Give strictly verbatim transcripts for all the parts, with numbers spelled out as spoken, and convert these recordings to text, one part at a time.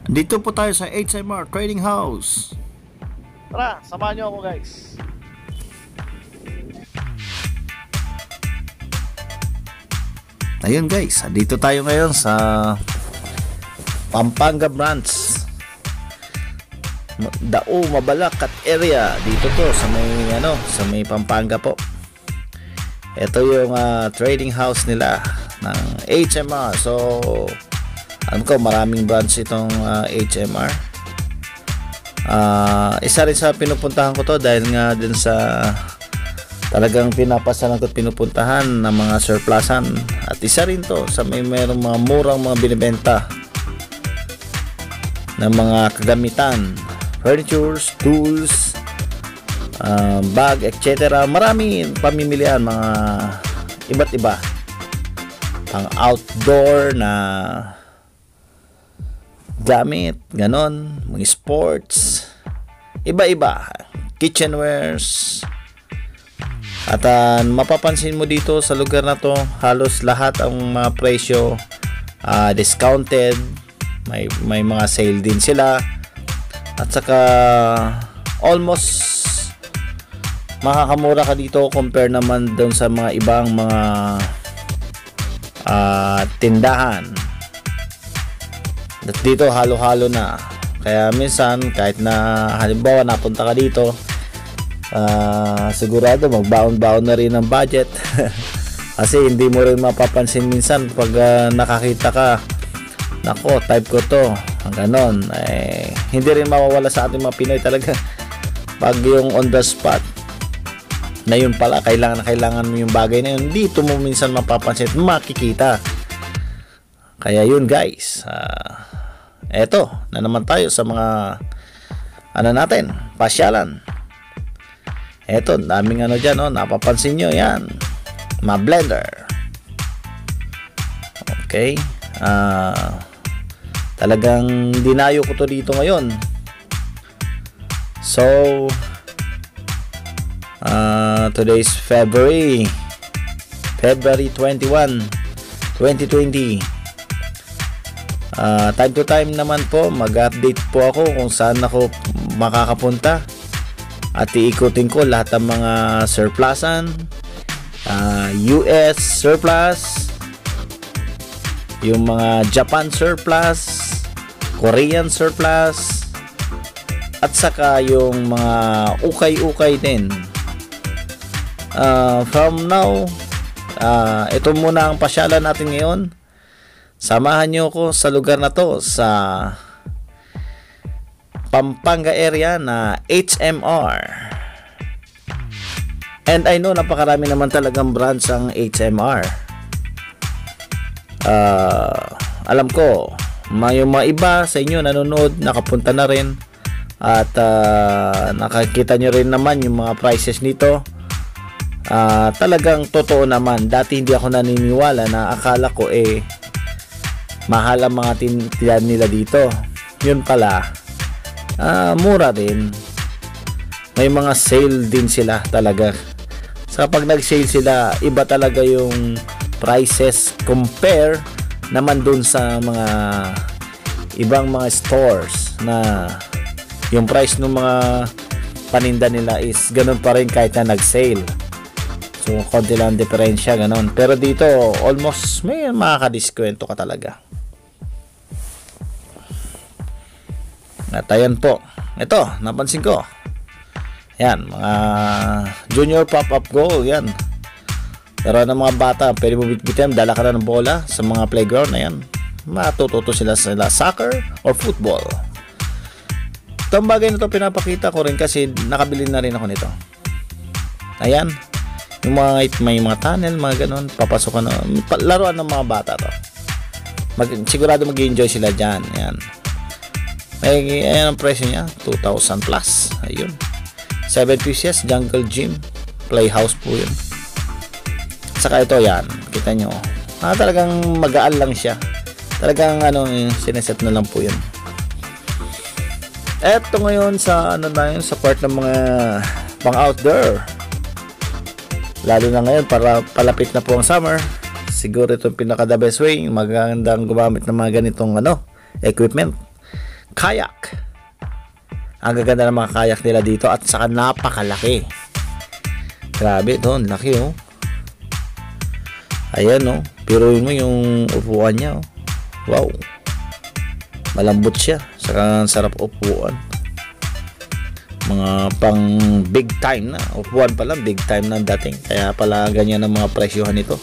Dito po tayo sa H M R Trading House. Tara, samahan nyo ako guys. Ayun guys, dito tayo ngayon sa Pampanga branch, Dao, Mabalacat area. Dito to sa may ano, sa may Pampanga po. Ito yung uh, trading house nila ng H M R. So alam ko maraming branch itong uh, H M R. Uh, isa rin sa pinupuntahan ko to dahil nga din sa talagang pinapasalan ko at pinupuntahan ng mga surplusan, at isa rin to sa may mayroong mga murang mga binibenta ng mga kagamitan, furnitures, tools, uh, bag, et cetera. Maraming pamimilian, mga iba't iba, pang outdoor na gamit, ganon, mga sports, iba-iba, kitchenwares. At uh, mapapansin mo dito sa lugar na to, halos lahat ang mga presyo uh, discounted. May, may mga sale din sila. At saka almost makakamura ka dito compare naman doon sa mga ibang mga uh, tindahan. At dito halo-halo na. Kaya minsan kahit na halimbawa napunta ka dito, Uh, sigurado magbaon-baon na rin ang budget kasi hindi mo rin mapapansin minsan pag uh, nakakita ka, nako type ko to, ganon, eh, hindi rin mawawala sa ating mga Pinoy talaga pag yung on the spot na yun pala, kailangan na kailangan mo yung bagay na yun, dito mo minsan mapapansin, makikita. Kaya yun guys, uh, eto na naman tayo sa mga ano natin, pasyalan. Eto, daming ano dyan, oh, napapansin nyo, yan, mga blender. Okay, uh, talagang dinayo ko to dito ngayon. So uh, today's February February twenty-first, twenty twenty. uh, time to time naman po mag-update po ako kung saan ako makakapunta. At iikutin ko lahat ng mga surplusan, uh, U S surplus, yung mga Japan surplus, Korean surplus, at saka yung mga ukay-ukay din. Uh, from now, uh, ito muna ang pasyalan natin ngayon. Samahan nyo ko sa lugar na to, sa Pampanga area na H M R. And I know napakarami naman talagang branch ang H M R. Uh, alam ko, may mga iba sa inyo nanonood, nakapunta na rin. At uh, nakakita nyo rin naman yung mga prices nito. Uh, talagang totoo naman. Dati hindi ako naniniwala, na akala ko eh mahal ang mga tindahan nila dito. Yun pala, Uh, mura din. May mga sale din sila talaga. Sa pag nag-sale sila, iba talaga yung prices compare naman dun sa mga ibang mga stores na yung price ng mga paninda nila is ganun pa rin kahit na nag-sale. So konti lang diferensya, ganun. Pero dito almost may makakadiskwento ka talaga. At ayan po, ito napansin ko, yan, mga junior pop-up goal, yan. Pero ng mga bata, pwede mo bitbitin, dala ka na ng bola sa mga playground na yan, matututo sila sa soccer or football. Itong bagay na ito pinapakita ko rin kasi nakabili na rin ako nito. Ayan, yung mga may mga tunnel, mga ganun, papasok ka na, laruan ng mga bata to. Mag, sigurado mag-enjoy sila dyan, yan. Ay, ayan ang presyo niya, two thousand plus. Ayun, seven pieces, jungle gym, playhouse po yun. Saka ito, yan, kita nyo, ah, talagang magaan lang siya. Talagang ano, sineset na lang po yun. Eto ngayon sa ano na yun, sa part ng mga pang outdoor, lalo na ngayon para palapit na po ang summer. Siguro itong pinaka the best way, magandang gumamit ng mga ganitong ano, equipment. kayak. Ang gaganda ng mga kayak nila dito at saka napakalaki. Grabe ito, laki oh. Ayan oh, piruin mo yung upuan niya oh. Wow. Malambot siya, saka sarap upuan. Mga pang big time na upuan pa lang, big time na dating. Kaya pala ganyan ang mga presyohan nito.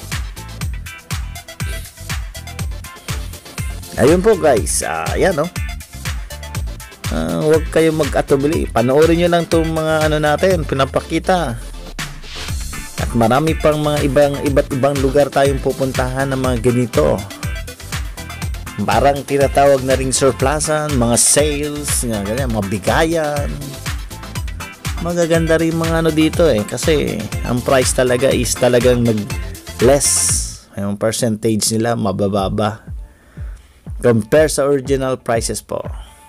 Ayun po guys, uh, ayan oh. Uh, huwag kayong mag-atubili. Panoorin nyo lang itong mga ano natin, pinapakita. At marami pang mga ibang iba't ibang lugar tayong pupuntahan ng mga ganito. Parang tinatawag na ring surplusan, mga sales, nga ganyan, mga bigayan. Magaganda rin mga ano dito eh, kasi ang price talaga is talagang nag-less. Yung percentage nila mabababa compare sa original prices po.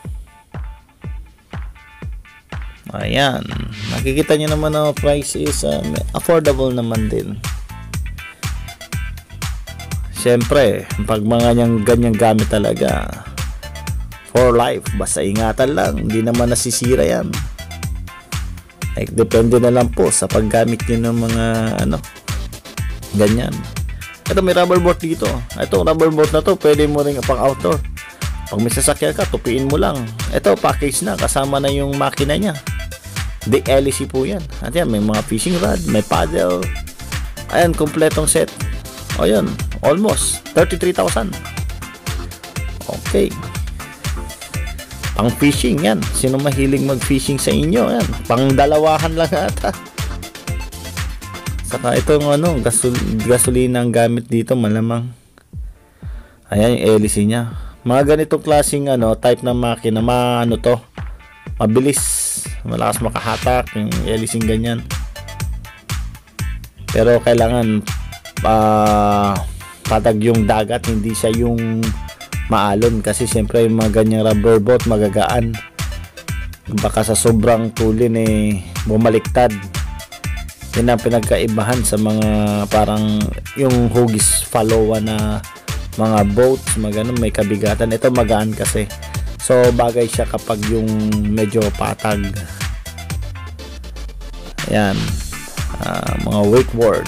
Ayan, makikita nyo naman na price is uh, affordable naman din. Siyempre, pag mga niyang ganyang gamit talaga for life, basta ingatan lang, hindi naman nasisira yan. Like, depende na lang po sa paggamit nyo ng mga ano, ganyan. Ito may rubber boat dito. Ito rubber boat na to, pwede mo rin pang outdoor. Pag may sasakyan ka, tupiin mo lang. Ito package na, kasama na yung makina niya. Di L E C po yan. At yan, may mga fishing rod, may paddle. Ayan, kompletong set. O yan, almost thirty-three thousand. Okay. Pang fishing yan. Sino mahilig mag fishing sa inyo? Yan, pang dalawahan lang ata. Saka itong ano, gasol gasolina ang gamit dito, malamang. Ayan yung L E C nya. Mga ganitong klaseng ano, type ng makina, ma ano to, mabilis, malakas makahatak yung L E C ganyan. Pero kailangan uh, patag yung dagat, hindi siya yung maalon, kasi siyempre yung mga ganyang rubber boat magagaan. Baka sa sobrang tulin eh bumaliktad. Yan ang pinagkaibahan sa mga parang yung hugis followa na mga boats, mga ganun, may kabigatan. Ito magaan kasi, so bagay siya kapag yung medyo patag. Ayan, uh, mga wakeboard.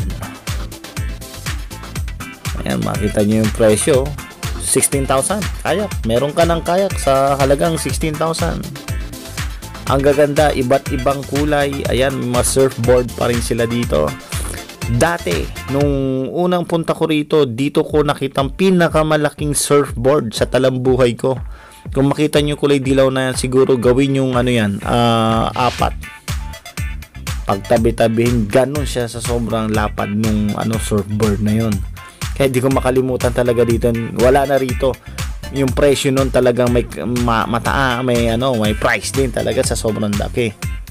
Ayan, makita nyo yung presyo, sixteen thousand. Kayak, meron ka ng kayak sa halagang sixteen thousand. Ang gaganda, iba't ibang kulay. Ayan, may mga surfboard pa rin sila dito. Dati, nung unang punta ko rito, dito ko nakitang pinakamalaking surfboard sa talambuhay ko. Kung makita nyo kulay dilaw na yan, siguro gawin yung ano yan, uh, apat. Pagtabi-tabihin, ganun siya sa sobrang lapad nung ano, surfboard na yun. Kaya di ko makalimutan talaga dito. Wala na rito. Yung presyo nun talagang may ma, mataa, may ano, may price din talaga sa sobrang laki.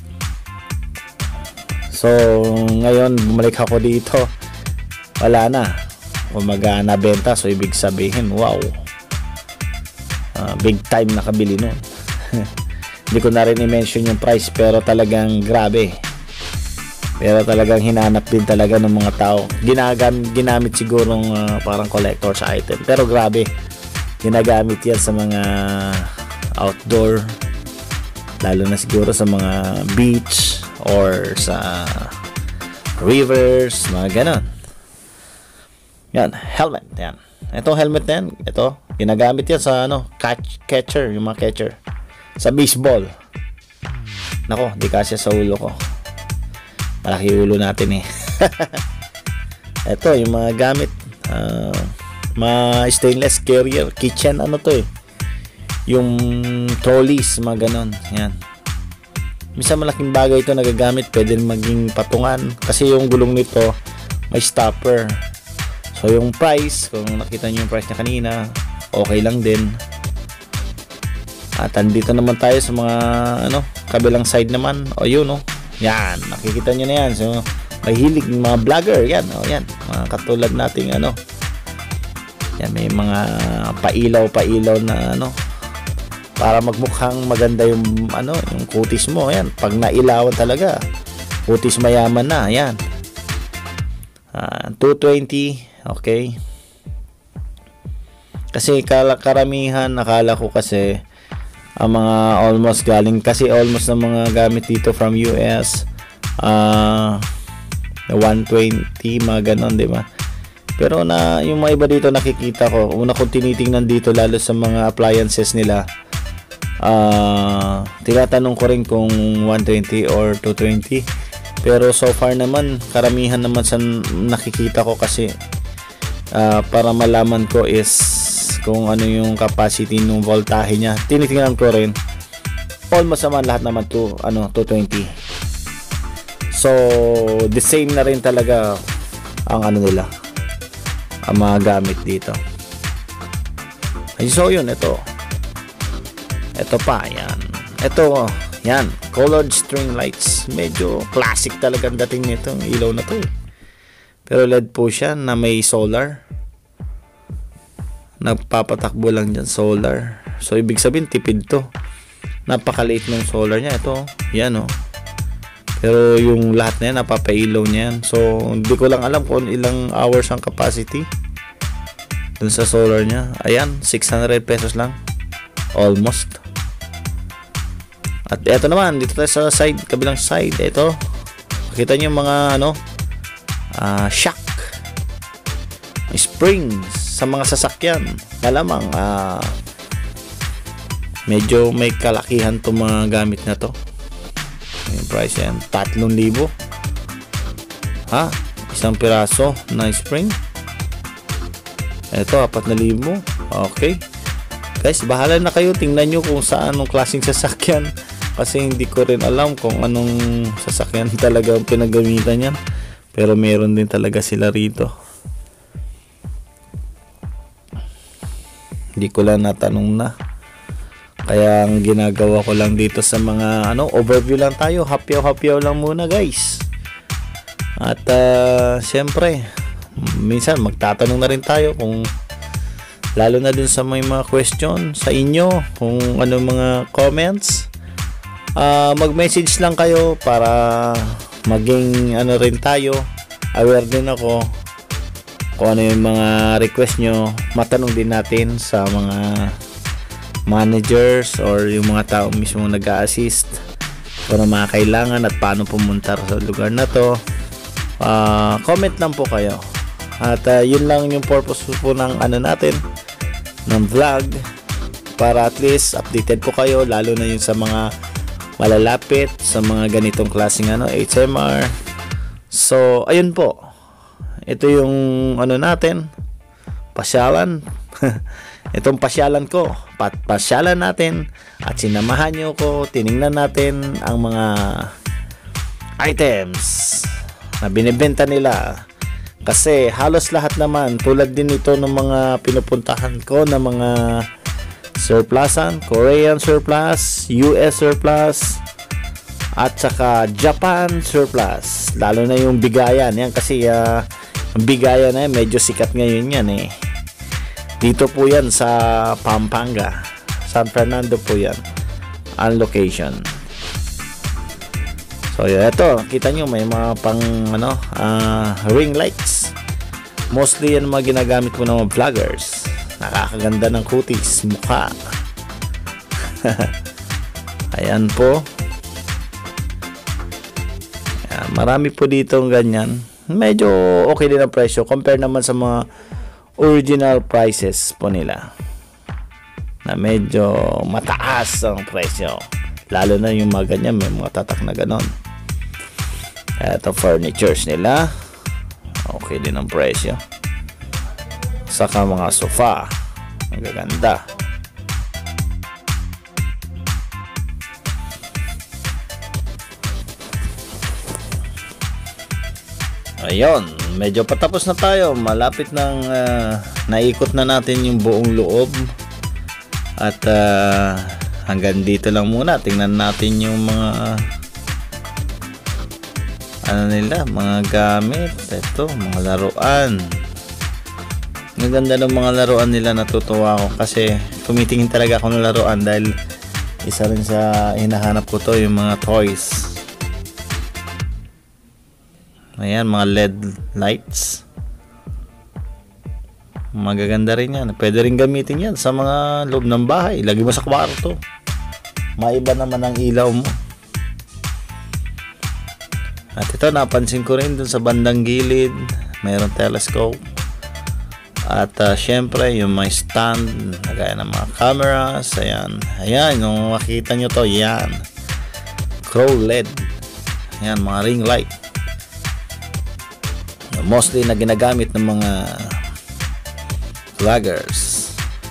So ngayon bumalik ako dito, wala na, umaga na benta, so ibig sabihin wow, uh, big time nakabili nun. Hindi ko na rin i-mention yung price, pero talagang grabe, pero talagang hinanap din talaga ng mga tao. Ginagam, ginamit sigurong uh, parang collector's item, pero grabe, ginagamit yan sa mga outdoor, lalo na siguro sa mga beach or sa rivers, mga ganon. Yan, helmet yan. Itong helmet na yan, ito, ginagamit yan sa ano, catch, catcher, yung mga catcher sa baseball. Nako, di kasya sa ulo ko, malaki ulo natin eh. Ito yung mga gamit, uh, mga stainless carrier, kitchen, ano to eh, yung trolleys, mga ganon. Yan, minsan malaking bagay ito nagagamit, pwede maging patungan kasi yung gulong nito may stopper. So yung price, kung nakita nyo yung price na kanina, okay lang din. At andito naman tayo sa mga ano, kabilang side naman. O yun o, yan, nakikita nyo na yan. So may hilig ng mga vlogger, yan o, yan, mga katulad nating ano, yan, may mga pailaw-pailaw na ano, para magmukhang maganda yung ano, yung kutis mo. Ayan, pag nailawan talaga, kutis mayaman na. Ayan, uh, two twenty. Okay, kasi karamihan nakala ko kasi ang mga almost galing kasi almost ng mga gamit dito from U S, uh, one twenty mga ganon, di ba? Pero na yung mga iba dito nakikita ko, una kong tinitingnan dito lalo sa mga appliances nila, uh, tinatanong ko rin kung one twenty or two twenty. Pero so far naman karamihan naman sa nakikita ko kasi uh, para malaman ko is kung ano yung capacity ng voltahe niya, tinitingnan ko rin. Almost naman lahat naman to ano two twenty. So the same na rin talaga ang ano nila, ang mga gamit dito. Ay, so yun, ito ito pa, yan, ito, yan, colored string lights. Medyo classic talaga ang dating nito, ang ilaw na to eh. Pero L E D po siya na may solar, nagpapatakbo lang dyan, solar. So ibig sabihin tipid to, napakaliit ng solar niya. Ito, yan oh. Pero yung lahat na yan, napapailaw niya yan. So hindi ko lang alam kung ilang hours ang capacity dun sa solar niya. Ayan, six hundred pesos lang almost. At eto naman, dito tayo sa side, kabilang side. Ito, makita nyo yung mga ano, uh, shock, springs sa mga sasakyan. Malamang uh, medyo may kalakihan itong mga gamit na to. Yung price yan, tatlong libo. Ha? Isang piraso na spring. Ito, apat na libo. Okay. Guys, bahala na kayo. Tingnan nyo kung saan anong klaseng sasakyan. Kasi hindi ko rin alam kung anong sasakyan talaga ang pinagamitan yan. Pero meron din talaga sila rito. Hindi ko lang natanong na. Kaya ang ginagawa ko lang dito sa mga ano, overview lang tayo. Hapyaw-hapyaw lang muna guys. At uh, syempre, minsan magtatanong na rin tayo kung lalo na dun sa may mga question sa inyo, kung ano mga comments. Uh, mag-message lang kayo para maging ano rin tayo, aware din ako kung ano yung mga request nyo. Matanong din natin sa mga managers or yung mga tao mismo nag-a-assist kung ano mga kailangan at paano pumunta sa lugar na to. Uh, comment lang po kayo. At uh, yun lang yung purpose po ng ano natin, ng vlog, para at least updated po kayo, lalo na yung sa mga malalapit sa mga ganitong klaseng ano, H M R. So ayun po, ito yung ano natin, pasyalan. Itong pasyalan ko, pat pasyalan natin at sinamahan nyo ko, tiningnan natin ang mga items na binibenta nila. Kasi halos lahat naman, tulad din ito ng mga pinupuntahan ko na mga surplusan, Korean surplus, U S surplus, at saka Japan surplus. Lalo na yung bigayan. Yan kasi uh, ang bigayan na yan, medyo sikat ngayon yan eh. Dito po yan sa Pampanga, San Fernando po yan ang location. So yun, ito, kita nyo may mga pang ano, uh, ring lights. Mostly yan mga ginagamit ko ng mga vloggers. Nakakaganda ng kutis, mukha. Ayan po. Ayan, marami po dito ng ganyan. Medyo okay din ang presyo compare naman sa mga original prices po nila, na medyo mataas ang presyo. Lalo na yung mga ganyan, may mga tatak na ganon. Ito furnitures nila, okay din ang presyo. Saka mga sofa, ang gaganda. Ayun, medyo patapos na tayo. Malapit nang uh, naikot na natin yung buong loob. At uh, hanggang dito lang muna. Tingnan natin yung mga ano nila, mga gamit. Ito, mga laruan. Ang ganda ng mga laruan nila, natutuwa ako kasi tumitingin talaga ako ng laruan dahil isa rin sa hinahanap ko to, yung mga toys. Ayan, mga L E D lights. Magaganda rin yan. Pwede rin gamitin yan sa mga loob ng bahay. Lagi mo sa kwarto. maiba naman ang ilaw mo. At ito, napansin ko rin dun sa bandang gilid, mayroong telescope. At uh, syempre, yung may stand, gaya ng mga cameras. Ayan, ayan, kung makita nyo to, yan. Crow L E D. Ayan, mga ring light. Mostly na ginagamit ng mga vloggers.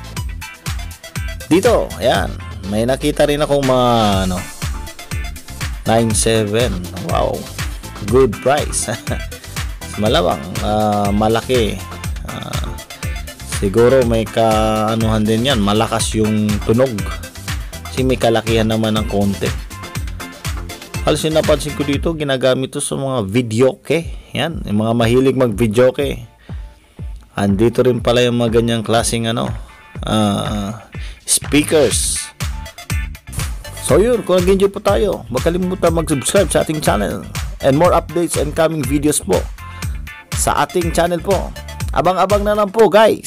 Dito, ayan, may nakita rin akong mga ano, nine seven. Wow, good price. Malawang, uh, malaki. Uh, siguro may kaanuhan din yan, malakas yung tunog. Kasi may kalakihan naman ng konti. Halos yung napansin ko dito, ginagamit to sa mga videoke. Yan, yung mga mahilig mag videoke. Andito rin pala yung mga ganyang klaseng ano, uh, speakers. So yun, kung nag-enjoy po tayo, huwag kalimutan mag-subscribe sa ating channel. And more updates and coming videos po sa ating channel po. Abang-abang na lang po, guys.